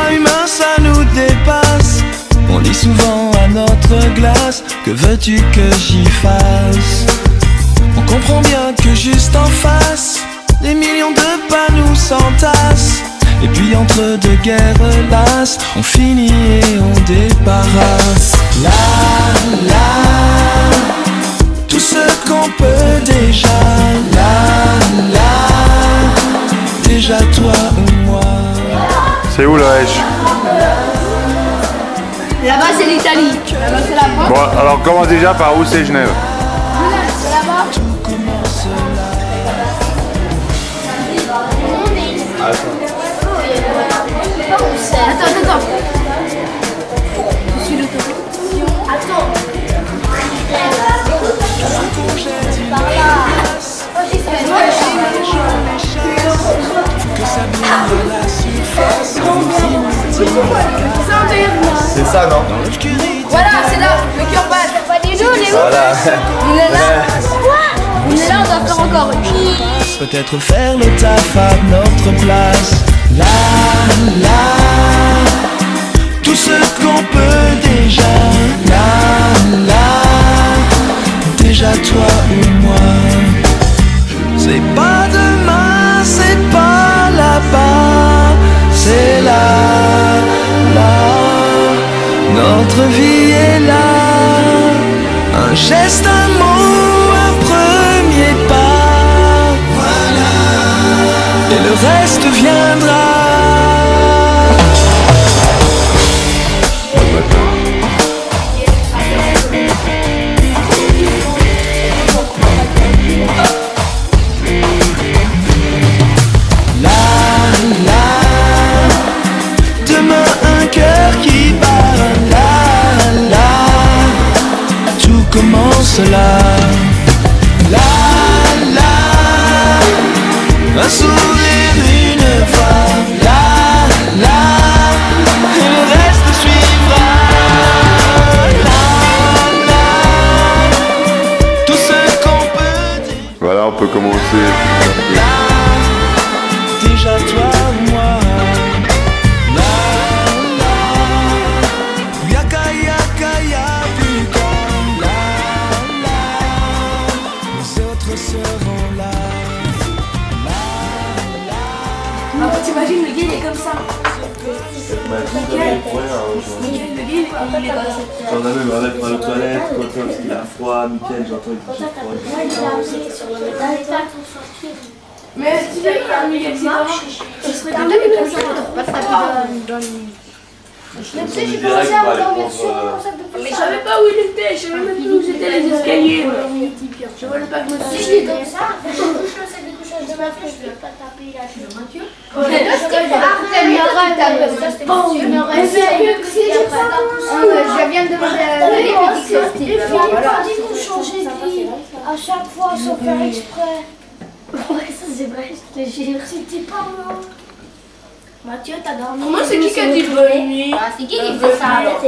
Être humain, ça nous dépasse. On dit souvent à notre glace, que veux-tu que j'y fasse? On comprend bien que juste en face, des millions de pas nous s'entassent. Et puis entre deux guerres lasses, on finit et on débarrasse. Là, tout ce qu'on peut déjà. Là, déjà toi ou moi. C'est où le H? Là-bas c'est l'Italie, là-bas c'est la France. Bon, alors commence déjà par où c'est Genève? C'est là-bas. Tout commence là. Attends. Je suis l'autoroute. Attends. Par là. Que ça brille à la surface. C'est ça, non? Dans l'obscurité. Voilà, c'est là, le cœur bat. Pas du tout, on est où? Voilà. On est là. On est là, on doit faire encore une. Peut-être faire le taf à notre place. Là, tout ce qu'on peut déjà. Là, déjà toi ou moi. C'est pas demain, c'est pas là-bas, c'est là. Notre vie est là. Un geste, un mot, un premier pas. Voilà. Et le reste viendra. Commence là, un sourire une fois, et le reste suivra. Tout ce qu'on peut dire. Voilà, on peut commencer. Déjà toi ou moi. Yaka, plus comme les autres seront là. T'imagines, le gars il est comme ça. Le gars il est comme ça. J'en ai même un mec dans les toilettes, parce qu'il a froid, Mickaël, j'entends une petite froid. Mais si il y a un milieu qui marche, ce serait bien que comme ça, on passe dans le lit. Mais tu sais, j'ai pensé à m'endormir sur un sac de Mais je savais pas où il était, je savais même plus où c'était les escaliers. Je voulais pas que je me Si je l'ai comme ça, je couche le sac de couchage de ma fille, je vais pas taper là, je suis Mathieu. Je viens de demander à la Et puis on dit qu'on changeait de lit à chaque fois sans faire exprès. Ouais, ça c'est vrai, je te jure. C'était pas moi. Mathieu, t'as dormi? Moi, c'est qui a dit bonne nuit? Ah, c'est qui fait ça alors?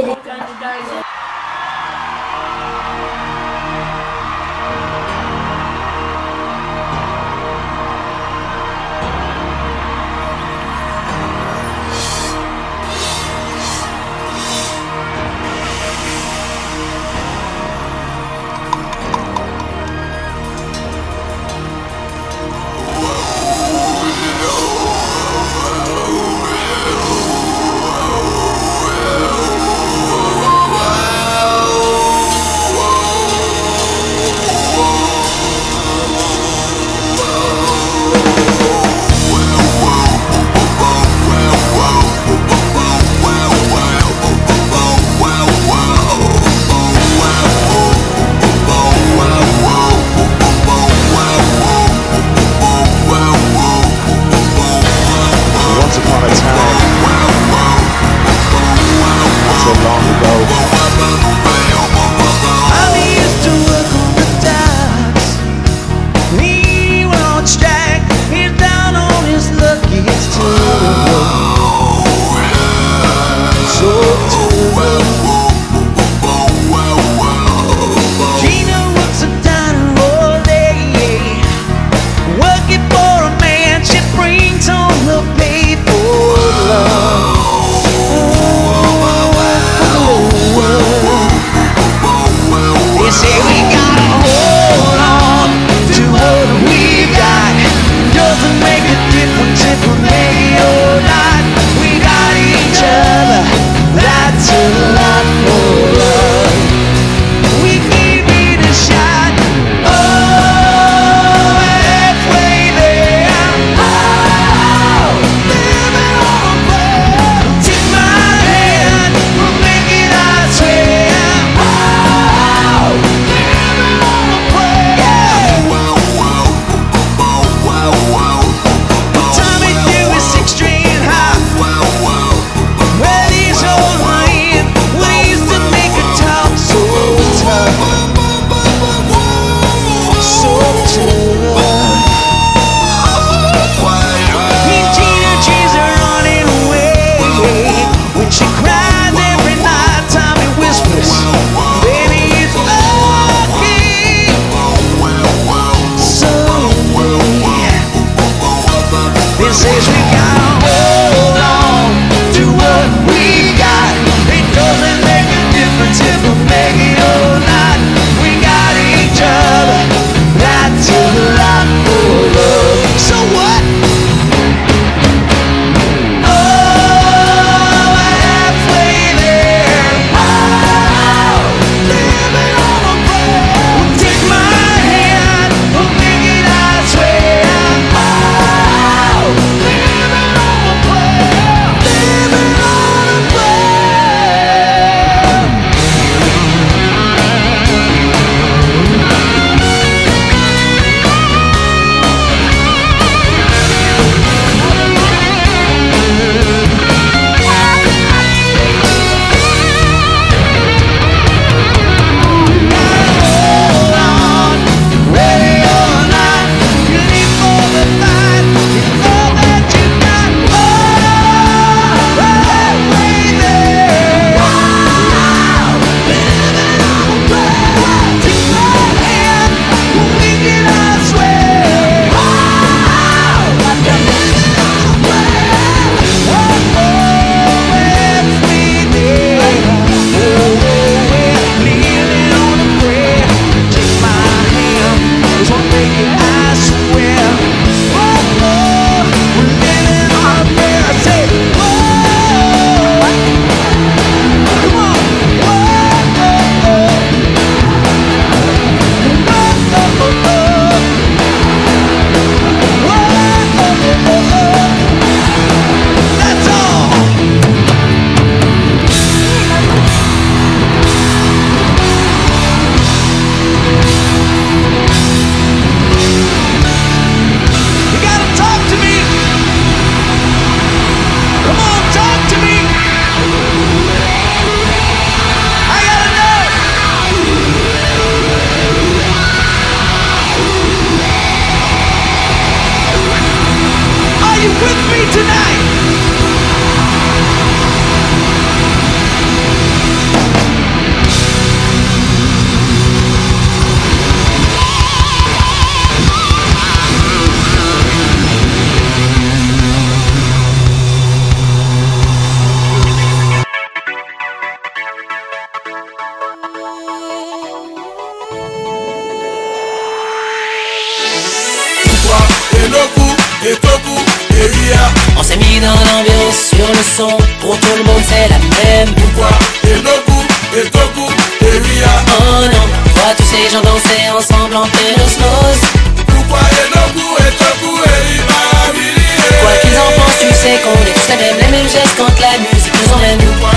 Etoku et Ria. On s'est mis dans l'ambiance sur le son, pour tout le monde c'est la même. Pourquoi Enoku, Etoku et Ria? Oh non, vois tous ces gens danser ensemble en pleine osmose. Pourquoi Enoku, Etoku et Ria? Quoi qu'ils en pensent, tu sais qu'on est tous les mêmes gestes quand la musique nous emmène.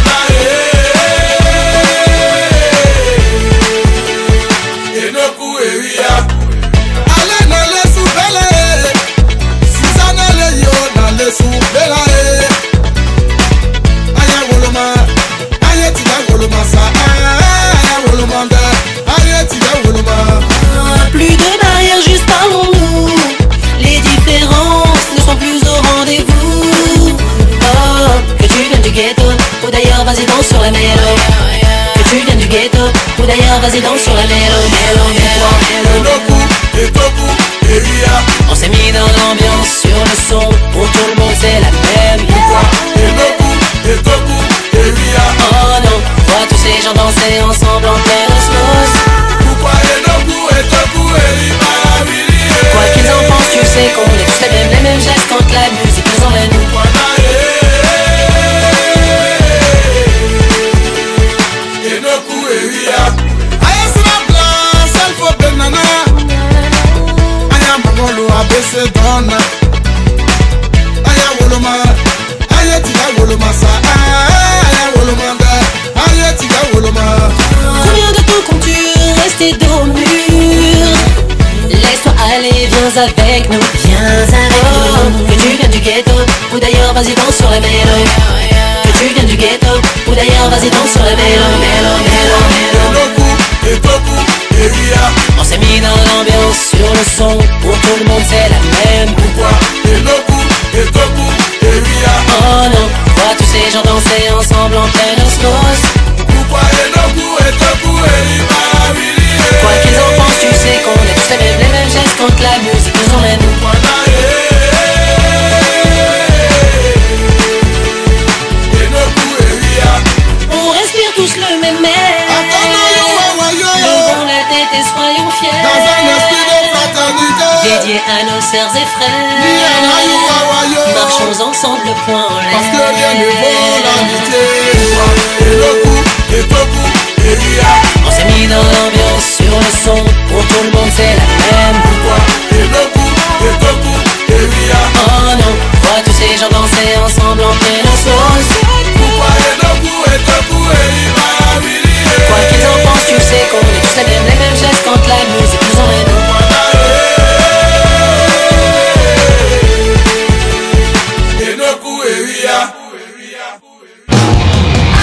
Enoku et Ria. Allez, n'allez sous Bela, Susanna le yo, n'allez sous Bela. Aya woloma, aya tiga woloma sa, aya woloma da, aya tiga woloma. Plus de barrières, juste parlons-nous. Les différences ne sont plus au rendez-vous. Oh, que tu viennes du ghetto, ou d'ailleurs vas-y danse sur la mélo. Que tu viennes du ghetto, ou d'ailleurs vas-y danse sur la mélo. Enoku, Etoku et Ria. On s'est mis dans l'ambiance sur le son, pour tout le monde c'est la même. Enoku, Etoku et Ria. Oh non, vois tous ces gens danser ensemble en pleine osmose. Pourquoi Enoku, Etoku et Ria? Quoi qu'ils en pensent, tu sais qu'on est tous les mêmes gestes quand la musique nous emmène. Enoku et Ria. Aya sera blanc, seul faut benana. Aya mangolo abese donna. Aya woloma, aya tiga woloma sa, aya woloma da, aya tiga woloma. Combien de temps comptes-tu rester dos au mur? Laisse-toi aller, viens avec nous. Viens avec nous. Que tu viennes du ghetto, ou d'ailleurs vas-y danse sur la mélo. Que tu viennes du ghetto, ou d'ailleurs vas-y danse sur la mélo. Enoku, Etoku et Ria. On s'est mis dans l'ambiance sur le son, pour tout le monde c'est la même. Pourquoi Enoku, Etoku et Ria? Oh non, vois tous ces gens danser ensemble en pleine osmose. Pourquoi Enoku, Etoku et Ria? Quoi qu'ils en pensent, tu sais qu'on est tous les mêmes gestes quand la musique nous emmène. Enoku et Ria. On respire tous le même air. Levons la tête et soyons fiers. Dans un esprit de fraternité, Dédié à nos sœurs et frères. Marchons ensemble, point en l'air. parce que rien ne vaut l'amitié. Enoku, Etoku et Ria. On s'est mis dans l'ambiance sur le son, pour tout le monde c'est la même. Pourquoi Enoku, Etoku et Ria? Oh non, vois tous ces gens danser ensemble en pleine osmose. Pourquoi Enoku, Etoku et Ria? Quoi qu'ils en pensent, tu sais qu'on est tous les mêmes gestes quand la musique nous emmène. Enoku et Ria.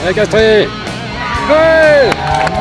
Allez, Castries. Ouais.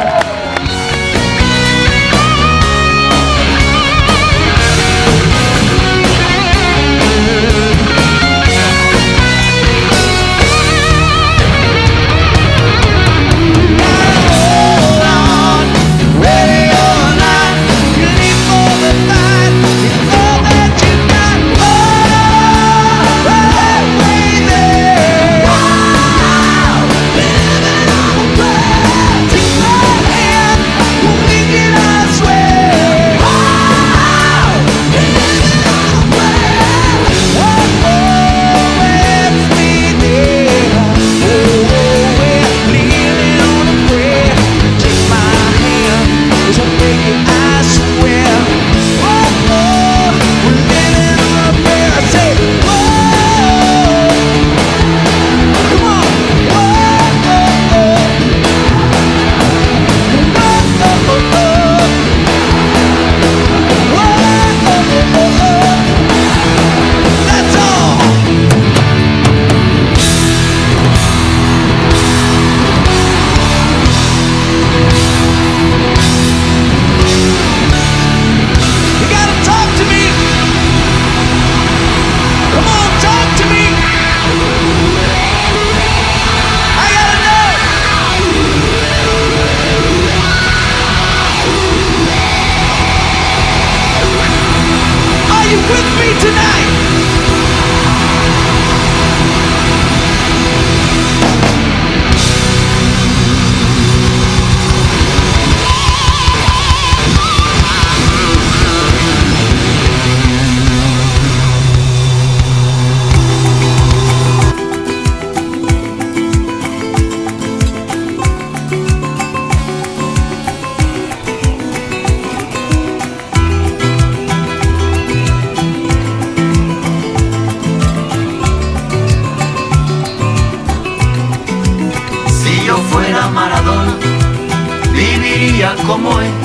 Como él.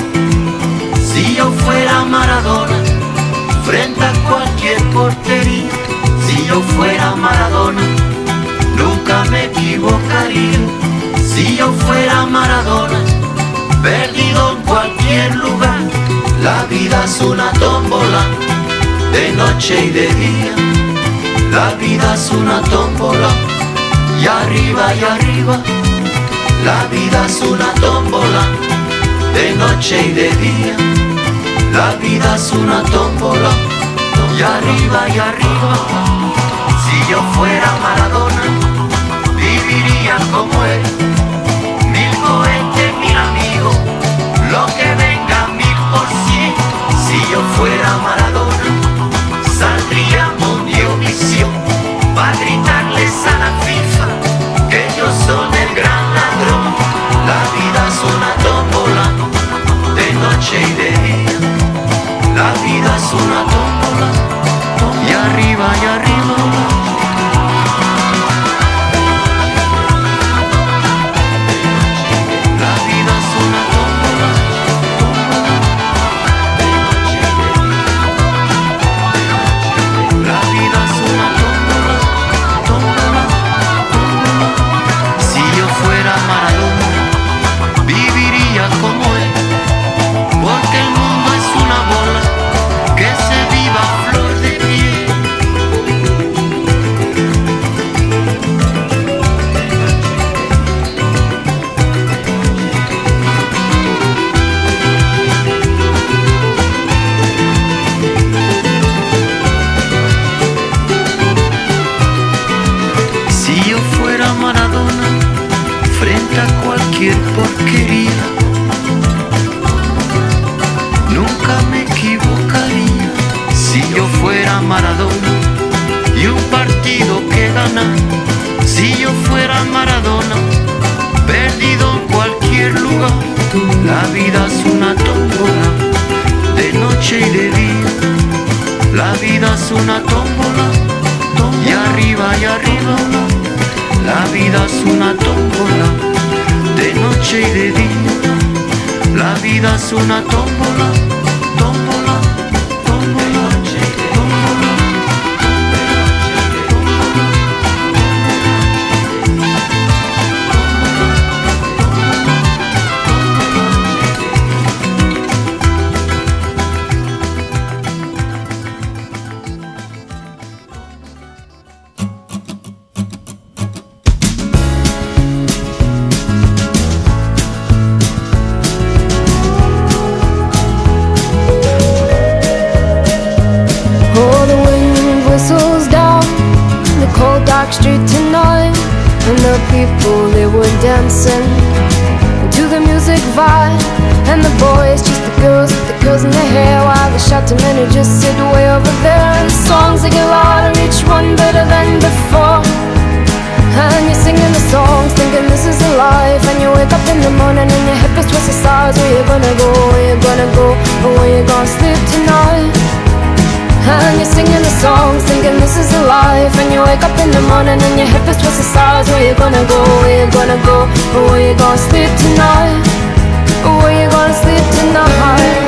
Si yo fuera Maradona, frente a cualquier portería, si yo fuera Maradona, nunca me equivocaría. Si yo fuera Maradona, perdido en cualquier lugar, la vida es una tómbola, de noche y de día. La vida es una tómbola, y arriba, la vida es una tómbola, de noche y de día. La vida es una tómbola, y arriba, si yo fuera Maradona, viviría como él. 1000 cohetes, 1000 amigos, lo que venga 1000%. Si yo fuera Maradona, saldría Mundiovisión para gritarles a la FIFA que ellos son el gran ladrón. La vida es una tómbola, de noche y de día. La vida es una tómbola, y arriba, la vida es una tómbola, de noche y de día. La vida es una tómbola. Si yo fuera Maradona, viviría como él, porque el mundo es una bola que se viva a flor de piel. Si yo fuera Maradona, frente a cualquier porquería, nunca me equivocaría. Si yo fuera Maradona y un partido que ganar, si yo fuera Maradona, perdido en cualquier lugar. La vida es una tómbola, de noche y de día. La vida es una tómbola, y arriba, la vida es una tómbola, de noche y de día. La vida es una tómbola, tómbola, tómbola, tómbola. Street tonight, and the people, they were dancing to the music vibe. And the boys chased the girls with the curls in their hair, while the shouting men who just sit way over there. And the songs they get louder, each one better than before. And you're singing the songs, thinking this is a life. And you wake up in the morning and your hip is twisted sides. Where you gonna go, where you gonna go, or where you gonna sleep tonight? And you're singing the songs, thinking this is a life. And you wake up in the morning and your hip is twisted sides. Where you gonna go, where you gonna go, or where you gonna sleep tonight? Or where you gonna sleep tonight?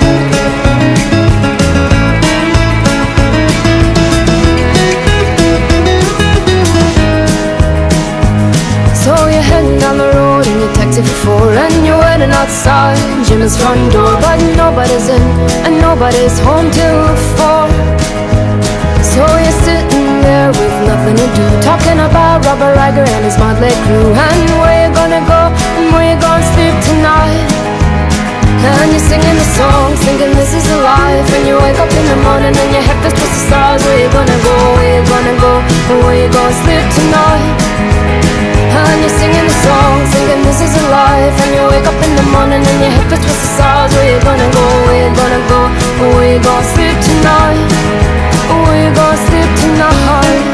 So you're heading down the road in your taxi for 4, and you're waiting outside Jimmy's front door. But nobody's in and nobody's home till 4. So you're sitting there with nothing to do, talking about Robert Riger and his motley crew. And where you gonna go and where you gonna sleep tonight? And you're singing the songs, thinking this is a life. And you wake up in the morning and your head feels twisted stars. Where you gonna go, where you gonna go, and where you gonna sleep tonight? And you're singing the songs, thinking this is a life. And you wake up in the morning and your head feels twisted stars. Where you gonna go, where you gonna go, and where you gonna sleep tonight? Where you gonna sleep tonight?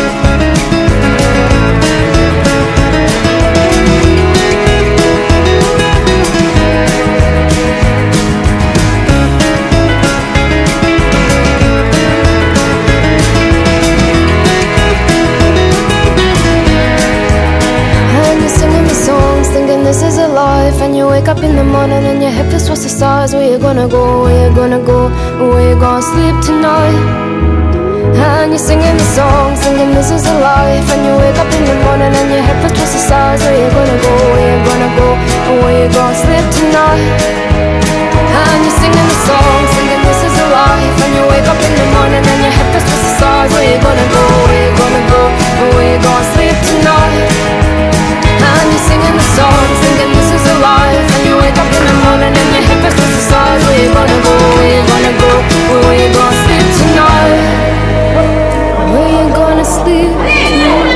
This is a life. And you wake up in the morning and your head feels towards the stars. Where you gonna go, where you gonna go, where you gonna sleep tonight? And you're singing the song, thinking this is a life. And you wake up in the morning and your head feels towards the stars. Where you gonna go, where you gonna go, where you gonna sleep tonight? And you're singing the song, thinking this is a life. And you wake up in the morning and your head feels towards the stars. Where you gonna go, where you gonna go, where you gonna sleep tonight? And you're singing the song, thinking this is a life. And you wake up in the morning and your head feels towards the stars. Where you gonna go, where you gonna go, where you gonna sleep tonight? Where you gonna sleep tonight?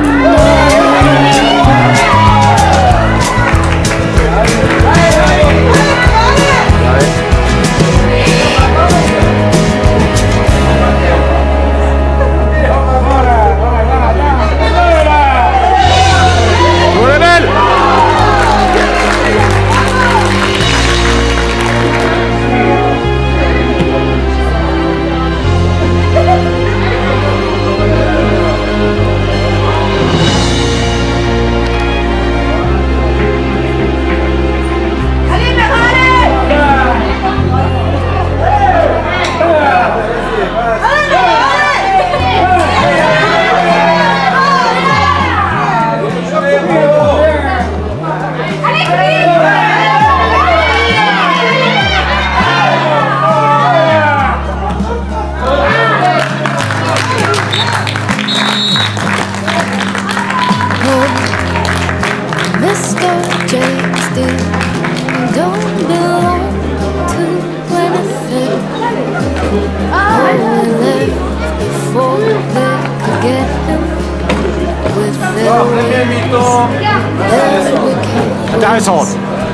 Intéressante.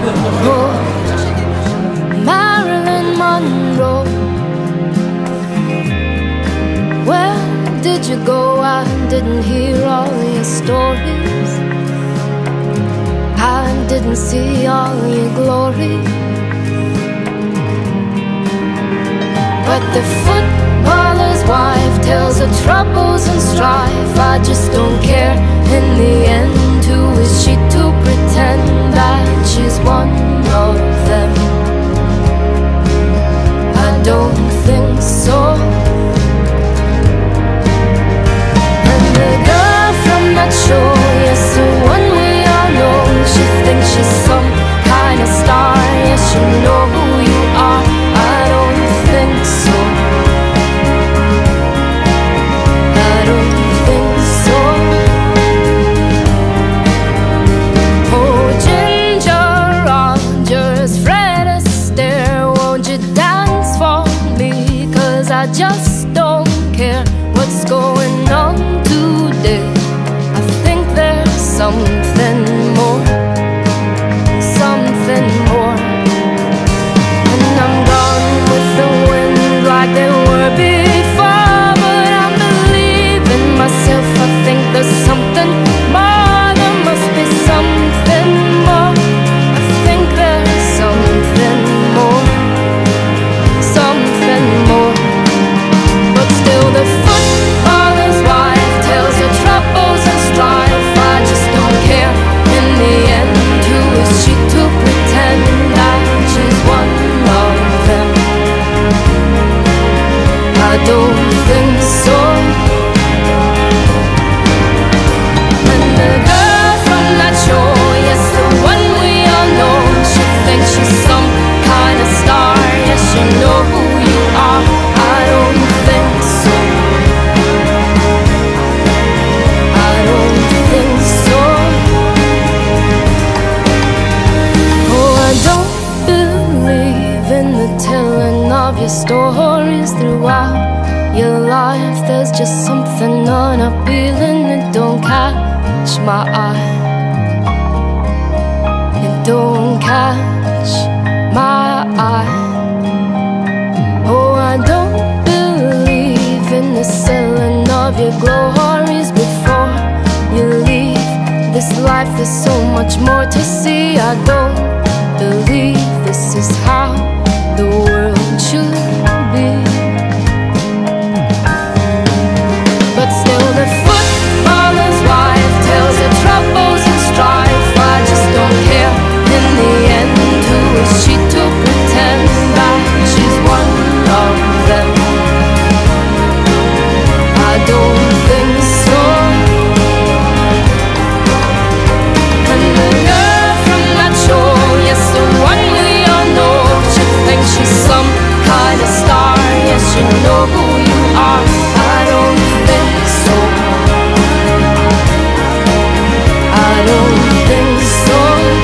Marilyn Monroe, where did you go? I didn't hear all your stories. I didn't see all your glory. But the footballer's wife tells her troubles and strife. I just don't care in the end. Who is she to pretend that she's one of them? I don't think so. And the girl from that show, yes, the one we all know, she thinks she's some kind of star. Yes, you know who you are. I don't think so. I don't think so. Oh, Ginger Rogers, Fred Astaire, won't you dance for me? 'Cause I just don't care what's going on today. just something unappealing. It don't catch my eye. It don't catch my eye. Oh, I don't believe in the selling of your glories before you leave this life. There's so much more to see. I don't believe this is how the world should be. But still the footballer's wife tells her troubles and strife. I just don't care in the end. Who is she to pretend that she's one of them? I don't think so. And the girl from that shore, yes, the one we all know, she thinks she's some kind of star. Yes, you know who you are. I don't think so. I don't think so.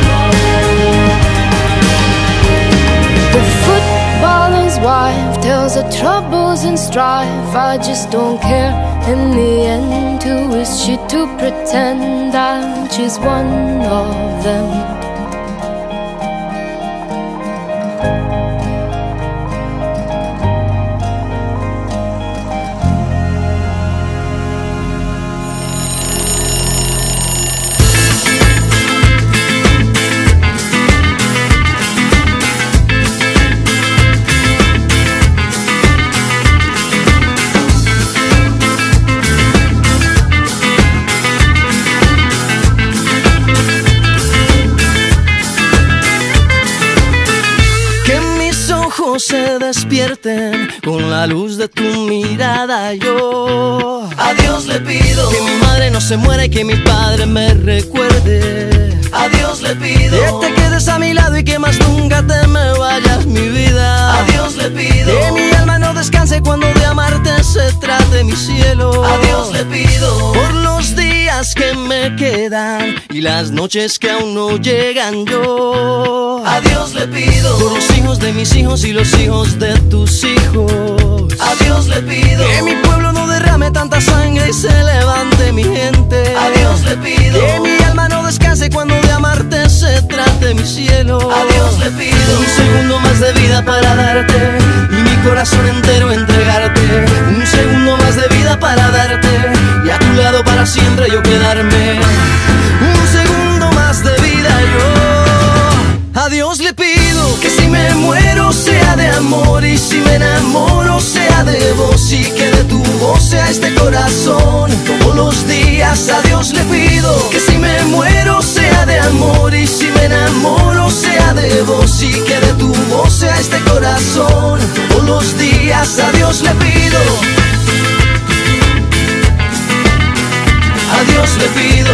The footballer's wife tells her troubles and strife. I just don't care in the end. Who is she to pretend that she's one of them? Se despierten con la luz de tu mirada. Yo a Dios le pido que mi madre no se muera y que mi padre me recuerde. A Dios le pido que te quedes a mi lado y que más nunca te me vayas, mi vida. A Dios le pido que mi alma no descanse cuando de amarte se trate, mi cielo. A Dios le pido por los días que me quedan y las noches que aún no llegan. Yo a Dios le pido por los hijos de mis hijos y los hijos de tus hijos. A Dios le pido que mi pueblo no derrame tanta sangre y se levante mi gente. A Dios le pido que mi alma no descanse cuando de amarte se trate, mi cielo. A Dios le pido un segundo más de vida para darte y mi corazón entero entregarte. Un segundo más de vida para darte y a tu lado para siempre yo quedarme. Un segundo más de vida yo. A Dios le pido que si me muero sea de amor y si me enamoro sea de vos y que de tu voz sea este corazón todos los días. A Dios le pido que si me muero sea de amor y si me enamoro sea de vos y que de tu voz sea este corazón todos los días. A Dios le pido. A Dios le pido.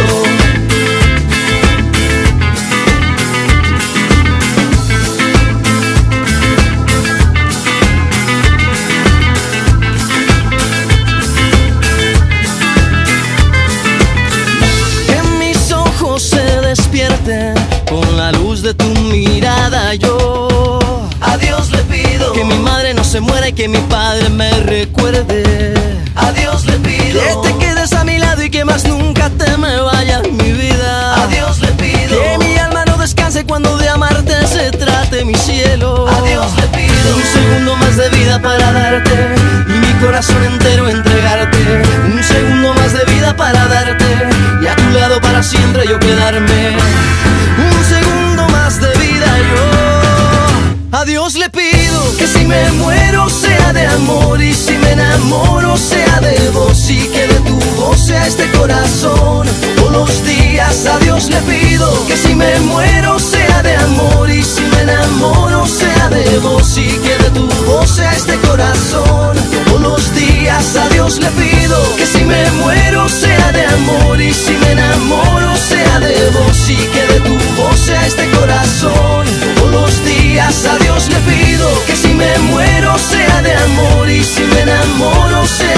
Con la luz de tu mirada yo a Dios le pido que mi madre no se muera y que mi padre me recuerde. A Dios le pido que te quedes a mi lado y que más nunca te me vayas, mi vida. A Dios le pido que mi alma no descanse cuando de amarte se trate, mi cielo. A Dios le pido un segundo más de vida para darte y mi corazón entero entregarte. Un segundo más de vida para darte y a tu lado para siempre yo quedarme. Un segundo más de vida yo. A Dios le pido que si me muero sea de amor y si me enamoro sea de vos y que de tu voz sea este corazón todos los días. A Dios le pido que si me muero sea de amor y si me enamoro sea de vos y que de tu voz sea este corazón todos los días. A Dios le pido que si me muero sea de amor y si me enamoro sea de vos y que de tu voz sea este corazón todos los días. A Dios le pido que si me muero sea de amor y si me enamoro sea